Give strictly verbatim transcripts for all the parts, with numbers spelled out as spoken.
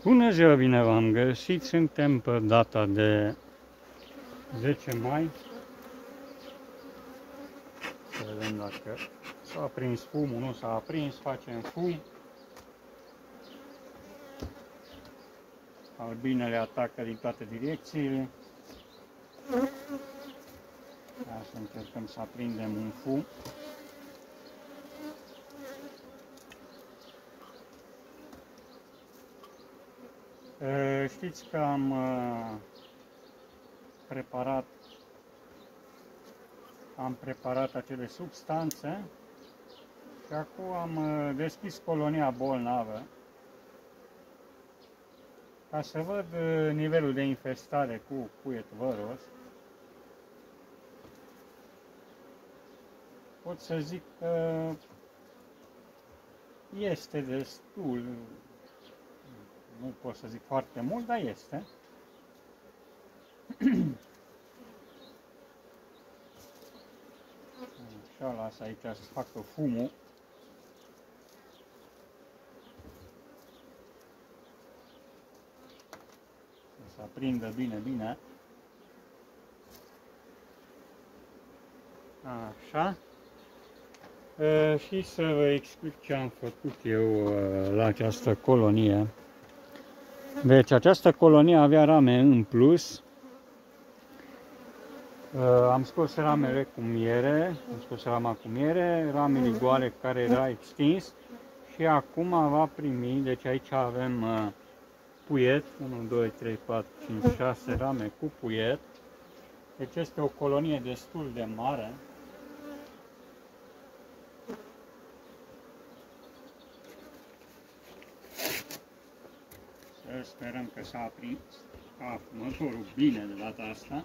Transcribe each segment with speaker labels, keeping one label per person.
Speaker 1: Bună ziua, bine v-am găsit, suntem pe data de zece mai. Să vedem dacă s-a aprins fumul, nu s-a aprins, facem fum. Albinele atacă din toate direcțiile. Hai să încercăm să aprindem un fum. Știți că am preparat am preparat acele substanțe și acum am deschis colonia bolnavă ca să văd nivelul de infestare cu puiet văros. Pot să zic că este destul, nu pot să zic foarte mult, dar este. Așa, las aici să facă fumul. Să aprindă bine, bine. Așa. E, și să vă explic ce am făcut eu la această colonie. Deci această colonie avea rame în plus. Am scos ramele cu miere, am scos rama cu miere, ramele goale care era extins și acum va primi, deci aici avem puiet, unu, doi, trei, patru, cinci, șase rame cu puiet. Deci este o colonie destul de mare. Să sperăm că s-a aprins motorul bine de data asta.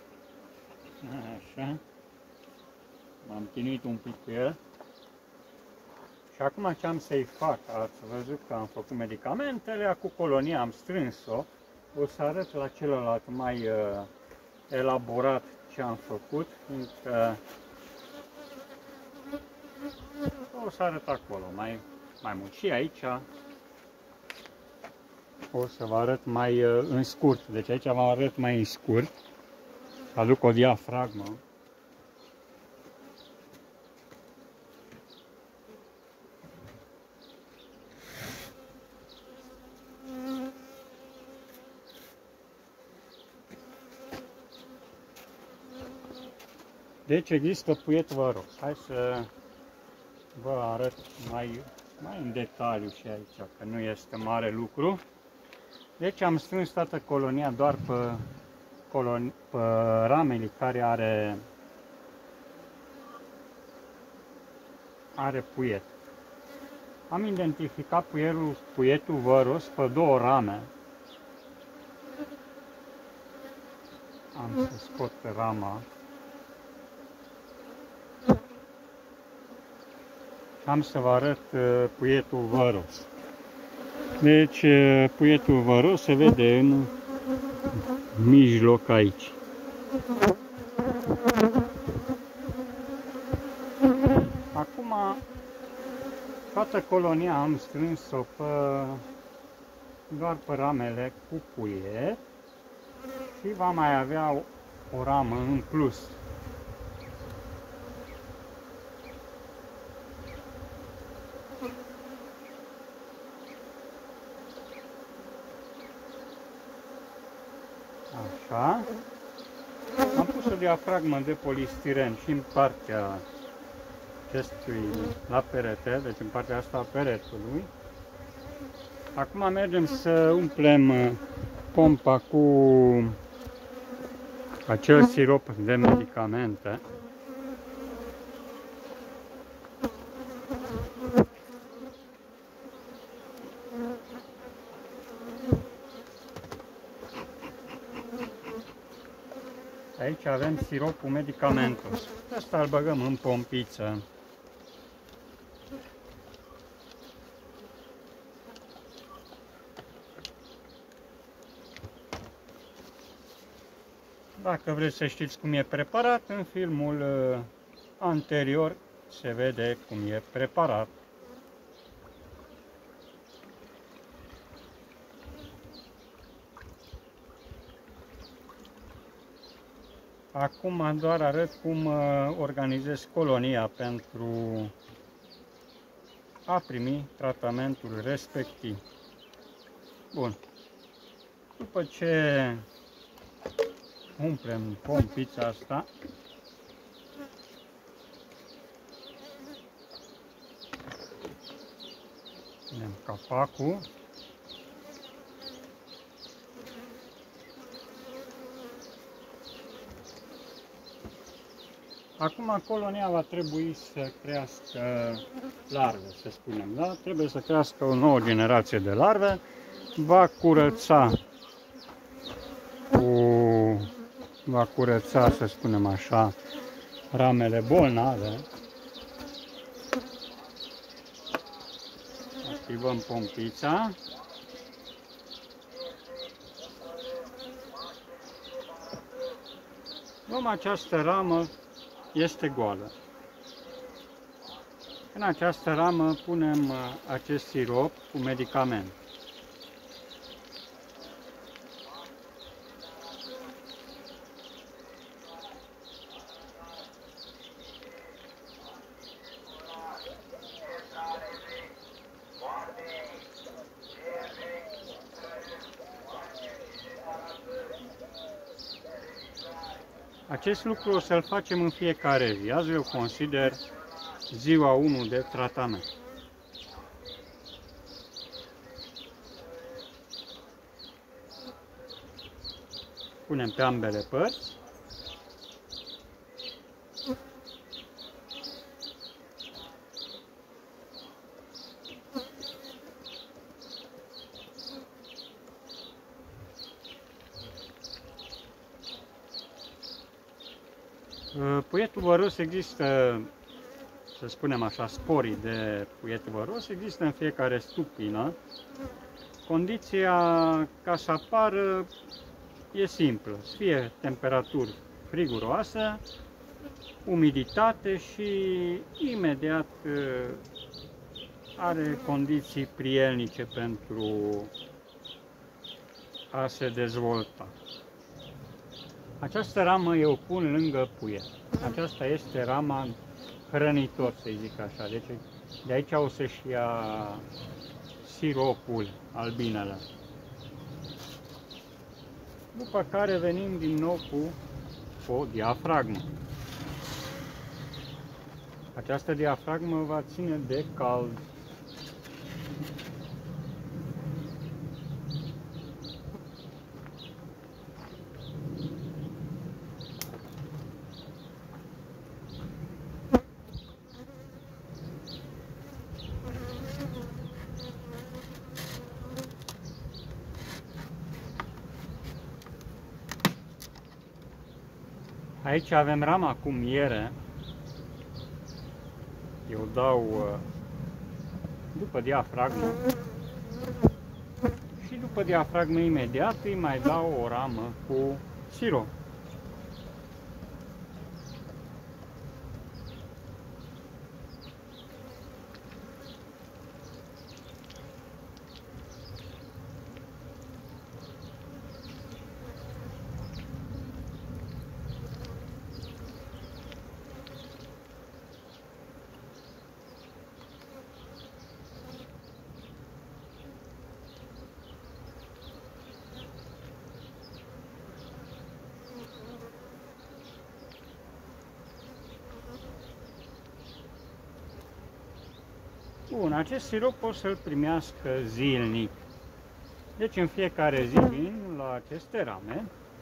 Speaker 1: Așa. M-am chinuit un pic cu el. Și acum ce am să-i fac? Ați văzut că am făcut medicamentele, cu colonia am strâns-o. O să arăt la celălalt mai uh, elaborat ce am făcut, fiindcă o să arăt acolo mai, mai mult. Și aici o să vă arăt mai uh, în scurt. Deci aici vă arăt mai în scurt. Aduc o diafragmă. Deci există puiet văros. Hai să vă arăt mai, mai în detaliu și aici, că nu este mare lucru. Deci am strâns toată colonia doar pe Colon, pe ramele care are, are puiet. Am identificat puietul, puietul văros pe două rame. Am să scot rama. Am să vă arăt puietul văros. Deci puietul văros se vede în mijloc aici. Acum toată colonia am strâns-o pe, doar pe ramele cu puiet și va mai avea o, o ramă în plus. Așa. Am pus o diafragmă de polistiren și în partea acestui, la perete, deci în partea asta a peretului. Acum mergem să umplem pompa cu acel sirop de medicamente. Aici avem siropul medicamentos. Asta îl băgăm în pompiță. Dacă vreți să știți cum e preparat, în filmul anterior se vede cum e preparat. Acum doar arăt cum uh, organizez colonia pentru a primi tratamentul respectiv. Bun. După ce umplem pompița asta, punem capacul. Acum colonia va trebui să crească larve, să spunem, da? Trebuie să crească o nouă generație de larve, va curăța cu, va curăța, să spunem așa, ramele bolnave. Activăm pompița. Luăm această ramă, este goală. În această ramă punem acest sirop cu medicament. Acest lucru o să-l facem în fiecare zi. Azi eu consider ziua unu de tratament. Punem pe ambele părți. Puietul văros există, să spunem așa, sporii de puiet văros există în fiecare stupină. Condiția ca să apară e simplă, să fie temperaturi friguroase, umiditate și imediat are condiții prielnice pentru a se dezvolta. Această ramă eu pun lângă puiet. Aceasta este rama hrănitor, să zic așa. Deci de aici o să-și ia siropul, albinele. După care venim din nou cu o diafragmă. Această diafragmă va ține de cald. Aici avem rama cu miere. Eu dau după diafragmă și după diafragmă imediat îi mai dau o ramă cu sirop. Bun, acest sirop o să-l primească zilnic. Deci în fiecare zi vin la aceste rame.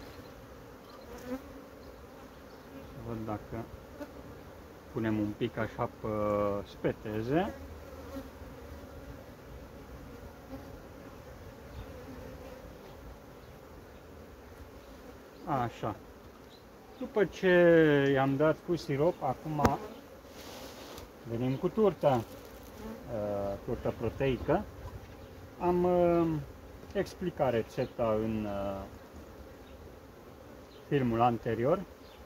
Speaker 1: Văd dacă punem un pic așa pe speteze. Așa. După ce i-am dat cu sirop, acum venim cu turta. Turtă proteică. Am uh, explicat rețeta în uh, filmul anterior.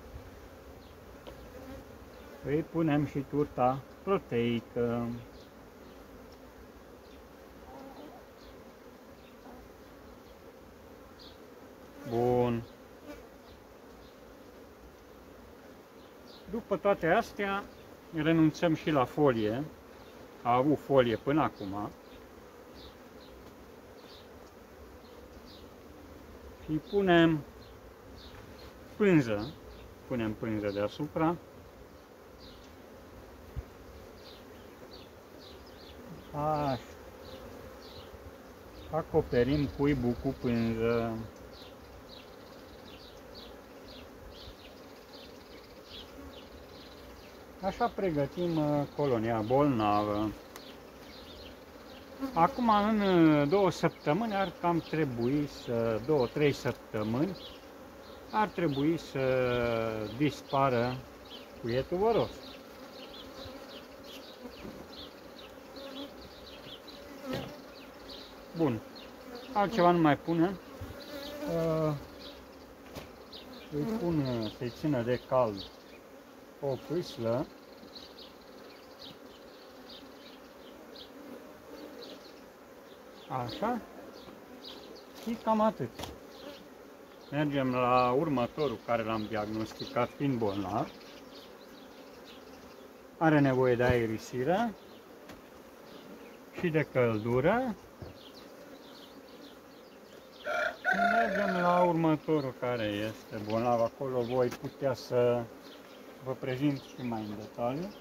Speaker 1: Îi punem și turta proteică. Bun. După toate astea, renunțăm și la folie. A avut folie până acum. Și punem pânză. Punem pânză deasupra. Așa. Acoperim cuibul cu pânză. Așa pregătim colonia bolnavă. Acum, în două săptămâni, ar cam trebui să, două, trei săptămâni, ar trebui să dispară cuietul văros. Bun. Altceva nu mai punem. Îi pun să-i țină de cald o pâslă. Așa. Și cam atât. Mergem la următorul care l-am diagnosticat fiind bolnav. Are nevoie de aerisire și de căldură. Mergem la următorul care este bolnav. Acolo voi putea să vă prezint și mai în detaliu.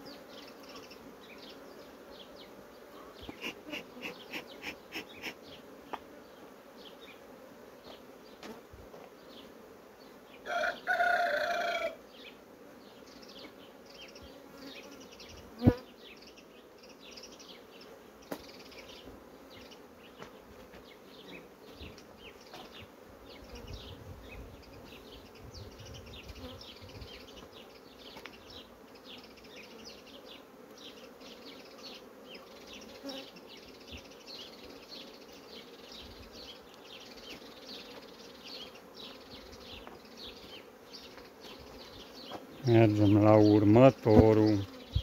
Speaker 1: Mergem la următorul.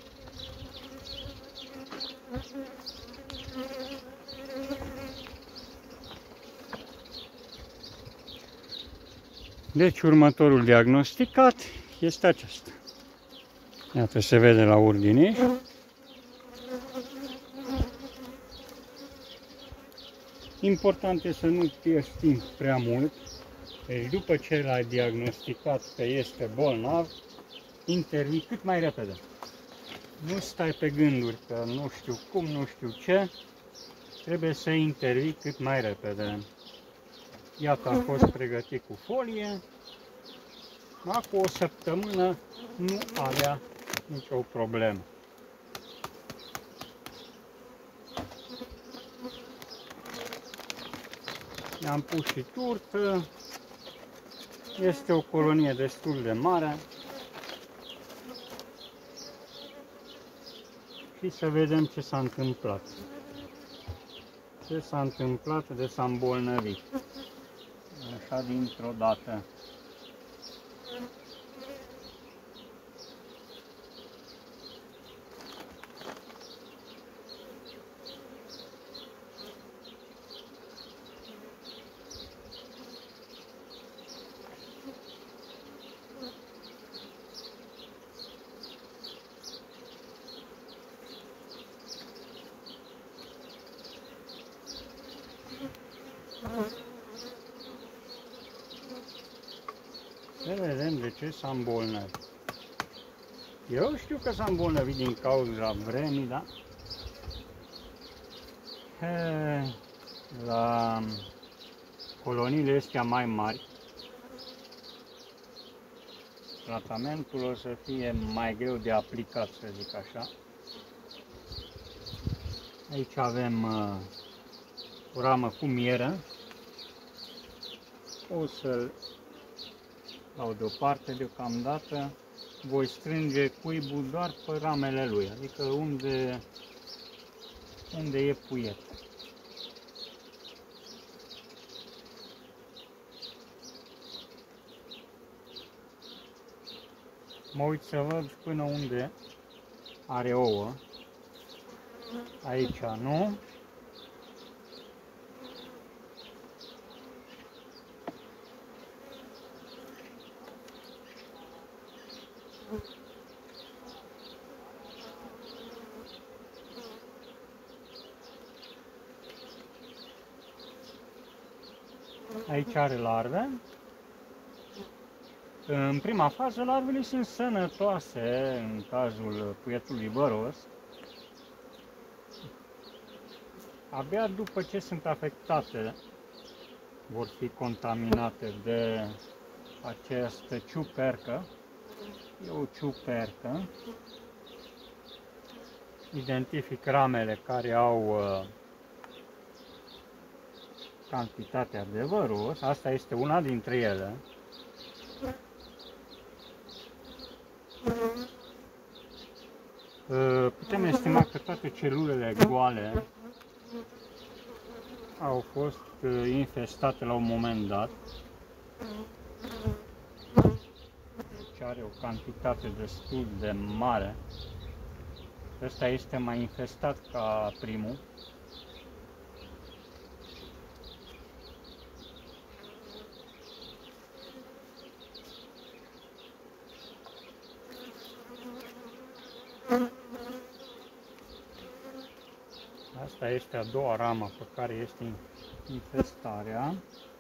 Speaker 1: Deci următorul diagnosticat este acesta. Iată, se vede la urdiniș. Important este să nu pierzi timp prea mult. Deci după ce l-ai diagnosticat că este bolnav, intervii cât mai repede. Nu stai pe gânduri că nu știu cum, nu știu ce. Trebuie să intervii cât mai repede. Iată, a fost pregătit cu folie. Acum o săptămână nu avea nicio problemă. I-am pus și turtă. Este o colonie destul de mare. Și să vedem ce s-a întâmplat. Ce s-a întâmplat de s-a îmbolnăvit. Așa dintr-o dată. Să vedem de ce s-a îmbolnăvit. Eu știu că s-a îmbolnăvit din cauza vremii, da? He, la coloniile astea mai mari, tratamentul o să fie mai greu de aplicat, să zic așa. Aici avem uh, o ramă cu mieră. O să-l dau deoparte deocamdată. Voi strânge cuibul doar pe ramele lui, adică unde, unde e puiet. Mă uit să văd până unde are ouă. Aici nu. Aici are larve. În prima fază, larvele sunt sănătoase, în cazul puietului văros. Abia după ce sunt afectate, vor fi contaminate de această ciupercă. E o ciupercă. Identific ramele care au uh, cantitatea de văros. Asta este una dintre ele. Uh, putem estima că toate celulele goale au fost uh, infestate la un moment dat. Deci are o cantitate destul de mare. Ăsta este mai infestat ca primul. Asta este a doua ramă pe care este infestarea.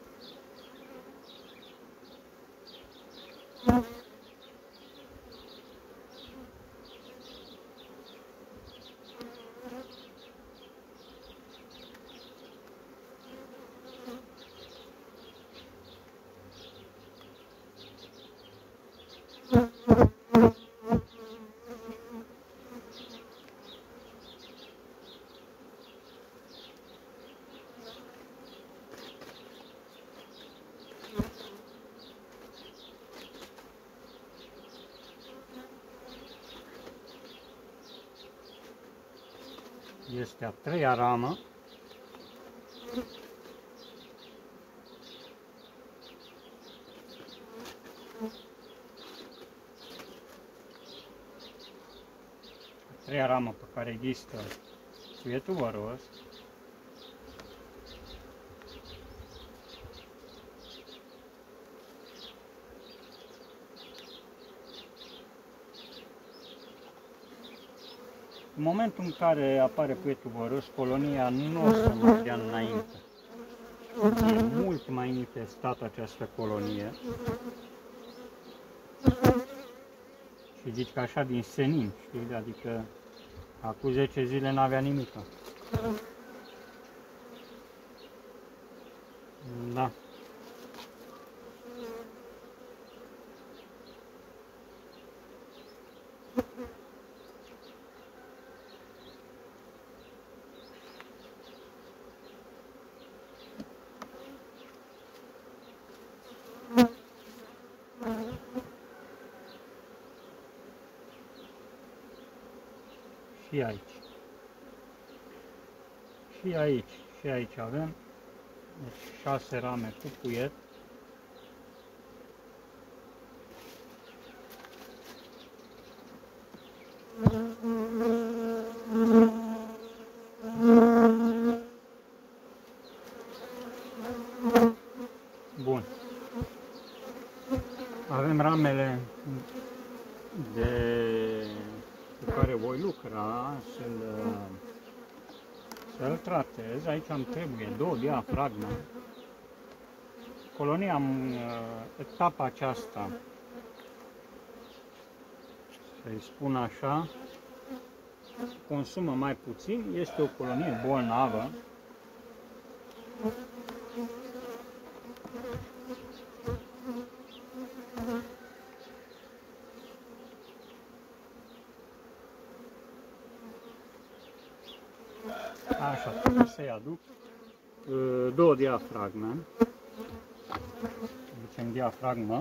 Speaker 1: Este a treia ramă. A treia ramă pe care există puietul văros. În momentul în care apare puietul văros, colonia nu o să mai dea înainte. E mult mai infestată această colonie. Și zici că așa din senin, știi? Adică acum zece zile n-avea nimic. Da. Și aici. Și aici. Și aici avem deci, șase rame cu puiet. Bun. Avem ramele de cu care voi lucra, să-l să-l tratez. Aici îmi trebuie două diafragme. Colonia în etapa aceasta, să-i spun așa, consumă mai puțin, este o colonie bolnavă. Așa, trebuie să-i aduc două diafragme. Ducem diafragmă.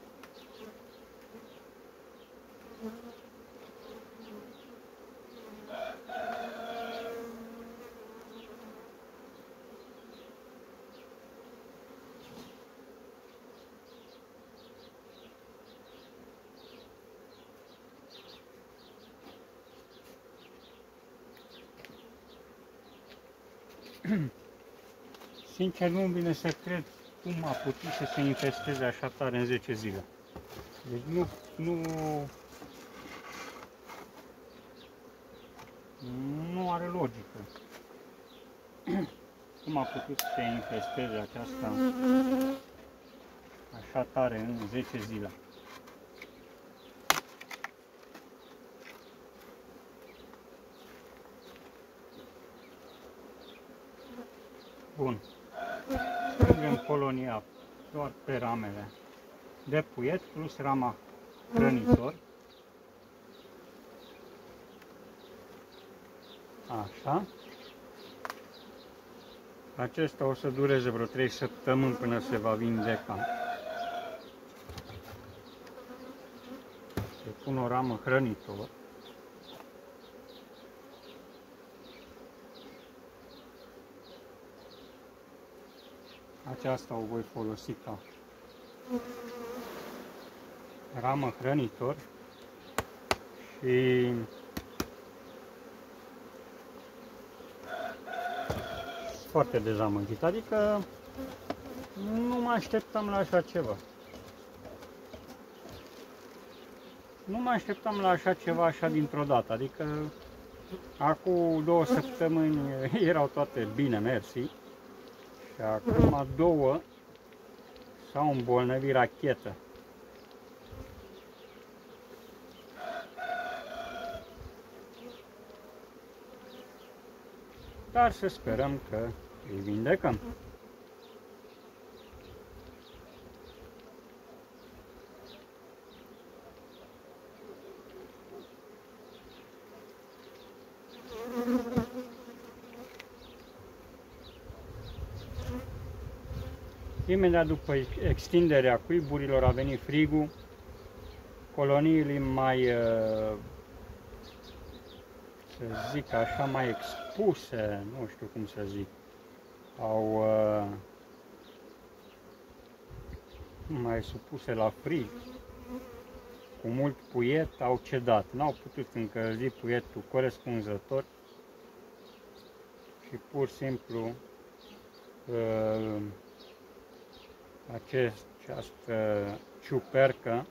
Speaker 1: Sincer, nu vine să cred cum a putut să se infesteze așa tare în zece zile. Deci nu, nu, nu are logică. cum a putut să se infesteze aceasta așa tare în zece zile. Bun. Strângem colonia doar pe ramele de puiet plus rama hrănitor. Așa. Acesta o să dureze vreo trei săptămâni până se va vindeca. Se pun o ramă hrănitor. Aceasta o voi folosi ca ramă hrănitor și foarte dezamăgit, adică nu mă așteptam la așa ceva. Nu mă așteptam la așa ceva așa dintr-o dată, adică acum două săptămâni erau toate bine, mersi, și acum două s-au îmbolnăvit rachetă. Dar să sperăm că îi vindecăm. Imediat după extinderea cuiburilor a venit frigul, coloniile mai, să zic așa, mai expuse, nu știu cum să zic, au mai supuse la frig, cu mult puiet, au cedat, n-au putut încălzi puietul corespunzător și pur și simplu acest, această ciupercă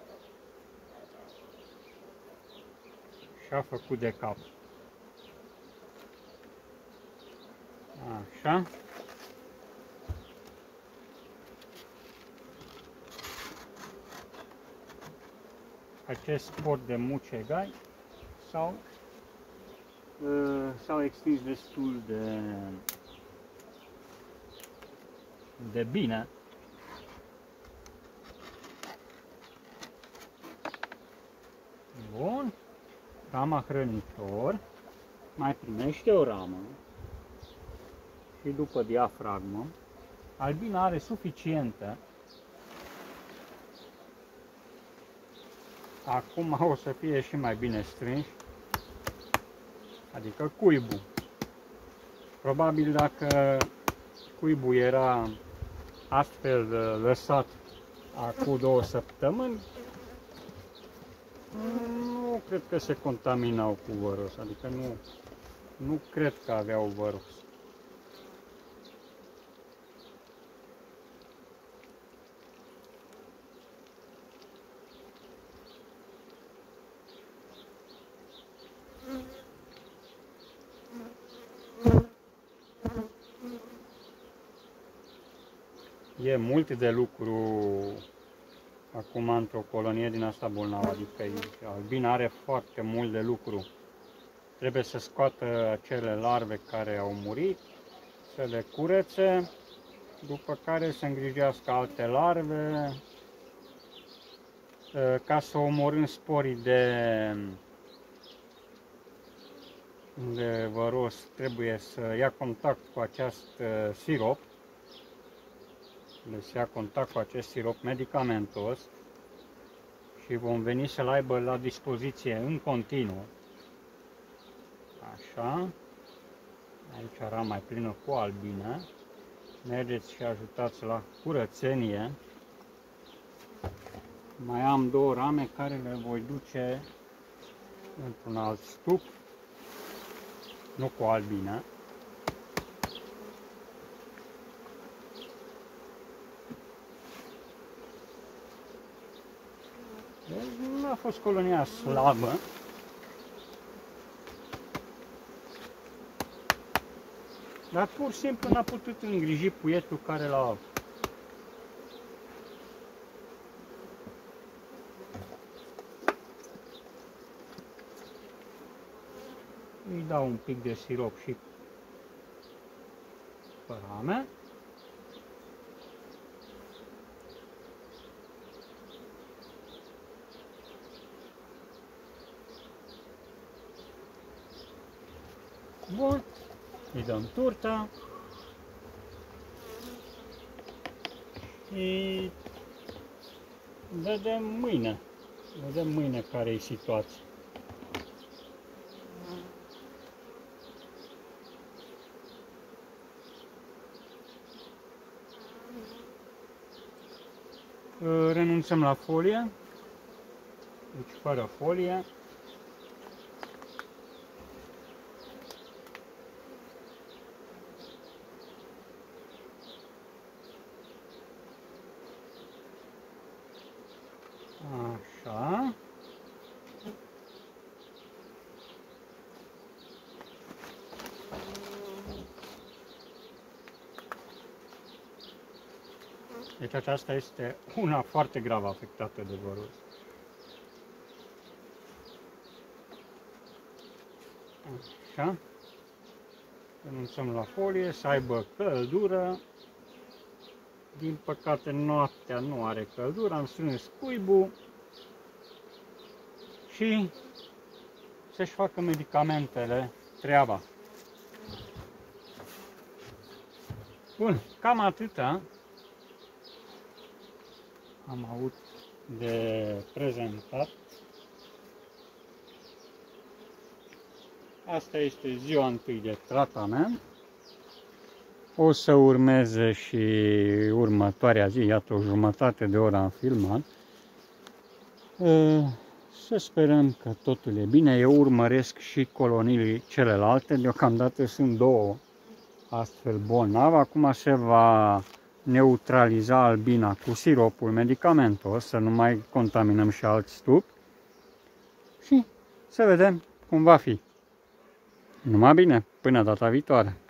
Speaker 1: și-a făcut de cap. Așa. Acest spor de mucegai s-au s-au extins destul de de bine. Bun. Rama hrănitor mai primește o ramă și după diafragmă. Albina are suficientă. Acum o să fie și mai bine strânși, adică cuibul. Probabil dacă cuibul era astfel lăsat acum două săptămâni, nu cred că se contaminau cu văros, adică nu, nu cred că aveau văros. E mult de lucru acum într-o colonie din asta bolnavă, adică albina are foarte mult de lucru. Trebuie să scoată acele larve care au murit, să le curețe, după care să îngrijească alte larve, ca să omorâm sporii de, de văros, trebuie să ia contact cu acest sirop. Deci ia contact cu acest sirop medicamentos și vom veni să-l aibă la dispoziție în continuu. Așa. Aici era mai plină cu albine. Mergeți și ajutați la curățenie. Mai am două rame care le voi duce într-un alt stup, nu cu albine. Nu a fost colonia slabă. Dar pur și simplu n-a putut îngriji puietul care l-a avut. Îi dau un pic de sirop și pe rame. Bun, îi dăm turta și vedem mâine, vedem mâine care e situația. Renunțăm la folie, deci fără folie. Așa. Deci aceasta este una foarte grav afectată de voroz. Așa. Renunțăm la folie, să aibă căldură. Din păcate noaptea nu are căldură, am strâns cuibul și să-și facă medicamentele treaba. Bun, cam atâta am avut de prezentat. Asta este ziua întâi de tratament. O să urmeze și următoarea zi, iată o jumătate de oră am filmat. Să sperăm că totul e bine. Eu urmăresc și coloniile celelalte, deocamdată sunt două astfel bolnavi. Acum se va neutraliza albina cu siropul medicamentos, să nu mai contaminăm și alți stupi. Și să vedem cum va fi. Numai bine, până data viitoare!